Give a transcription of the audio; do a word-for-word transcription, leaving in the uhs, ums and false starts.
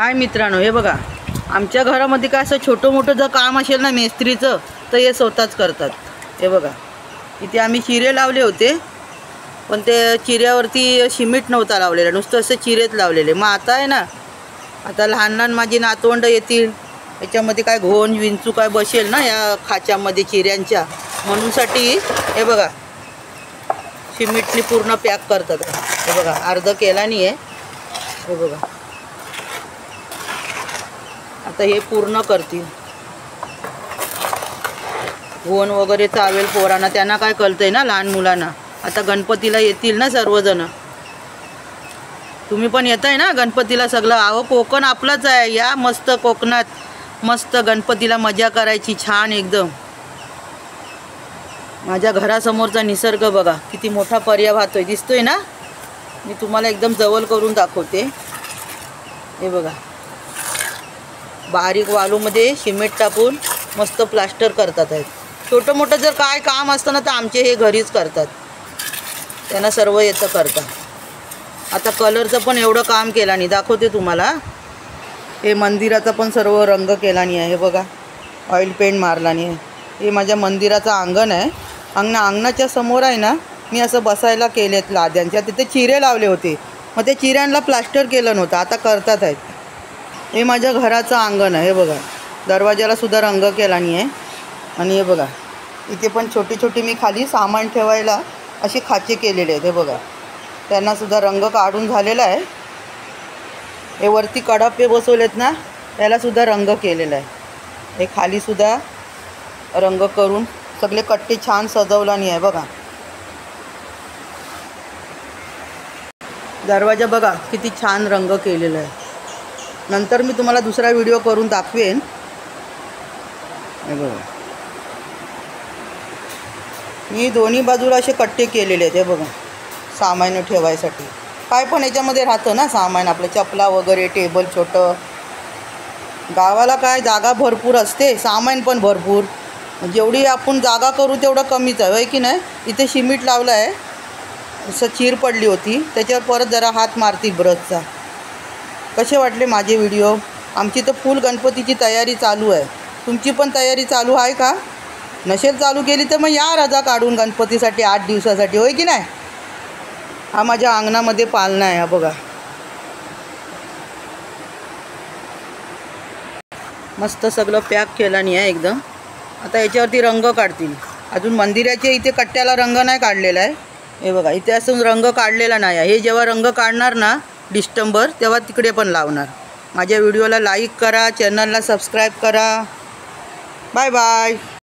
हाय मित्रांनो, हे बघा आमच्या घरामध्ये काय असं छोटं मोठं जर काम असेल ना मेस्त्रीचं तर हे स्वतःच करतात। हे बघा इथे आम्ही चिरे लावले होते, पण ते चिऱ्यावरती सिमेंट नव्हता लावलेला, नुसतं असं चिरेच लावलेले। मग आता आहे ना, आता लहान लहान माझी नातवंड येतील, याच्यामध्ये काय घोण विंचू काय बसेल ना या खाच्यामध्ये चिऱ्यांच्या, म्हणूनसाठी हे बघा सिमेंटने पूर्ण पॅक करतात। हे बघा अर्ध केला नाही आहे, हे बघा आता हे पूर्ण करतील। घोण वगैरे चावेल पोरांना, त्यांना काय कळतंय ना लहान मुलांना। आता गणपतीला येतील ना सर्वजण, तुम्ही पण येताय ना गणपतीला सगळं। अहो कोकण आपलंच आहे, या मस्त कोकणात मस्त गणपतीला मजा करायची छान एकदम। माझ्या घरासमोरचा निसर्ग बघा किती मोठा पर्याय वाहतोय, दिसतोय ना। मी तुम्हाला एकदम जवळ करून दाखवते। हे बघा बारीक वालूमध्ये सिमेंट टाकून मस्त प्लास्टर करतात आहेत। छोटं मोठं जर काय काम असतं ना तर आमचे हे घरीच करतात, त्यांना सर्व येतं करता। आता कलरचं पण एवढं काम केला नाही, दाखवते तुम्हाला। हे मंदिराचा पण सर्व रंग केला नाही आहे, हे बघा ऑइल पेंट मारला नाही आहे। हे माझ्या मंदिराचं अंगण आहे, अंगणा अंगणाच्या समोर आहे ना मी असं बसायला केलेत लाद्यांच्या, तिथे चिरे लावले होते, मग ते चिऱ्यांना प्लास्टर केलं नव्हतं, आता करतात आहेत। हे माझ्या घराचं अंगण आहे, हे बघा दरवाजाला सुद्धा रंग केला नाही आहे। आणि हे बघा इथे पण छोटी छोटी मी खाली सामान ठेवायला असे खाचे केलेले आहेत, हे बघा त्यांना सुद्धा रंग काढून झालेला आहे। हे वरती कडापे बसवलेत ना त्याला सुद्धा रंग केलेला आहे। हे खाली सुद्धा रंग करून सगळे कट्टे छान सजवला नाही आहे बघा। दरवाजा बघा किती छान रंग केलेला आहे, नंतर मी तुम्हाला दुसरा व्हिडिओ करून दाखवेन। हे बघा मी दोन्ही बाजूला असे कट्टे केलेले आहेत, हे बघा सामान ठेवायसाठी। काय पण याच्यामध्ये राहतं ना सामान, आपलं चपला वगैरे, टेबल छोटं। गावाला काय जागा भरपूर असते, सामान पण भरपूर, जेवढी आपण जागा करू तेवढं कमीच आहे, होय की नाही। इथे सिमेंट लावलं आहे, असं चीर पडली होती त्याच्यावर परत जरा हात मारतील ब्रशचा। कसे वाटले माझे व्हिडिओ? आमची तर फुल गणपतीची तयारी चालू आहे, तुमची पण तयारी चालू आहे का? नसेल चालू केली तर मग या रजा काढून गणपतीसाठी आठ दिवसासाठी, होय की नाही। हा माझ्या अंगणामध्ये पालना आहे, हा बघा मस्त सगळं पॅक केला नाही आहे एकदम। आता याच्यावरती रंग काढतील, अजून मंदिराच्या इथे कट्ट्याला रंग नाही काढलेला आहे। हे बघा इथे असून रंग काढलेला नाही आहे, हे जेव्हा रंग काढणार ना डिसेंबर तेव्हा तिकडे पण लावणार। माझ्या व्हिडिओला लाईक करा, चॅनलला सबस्क्राईब करा। Bye bye.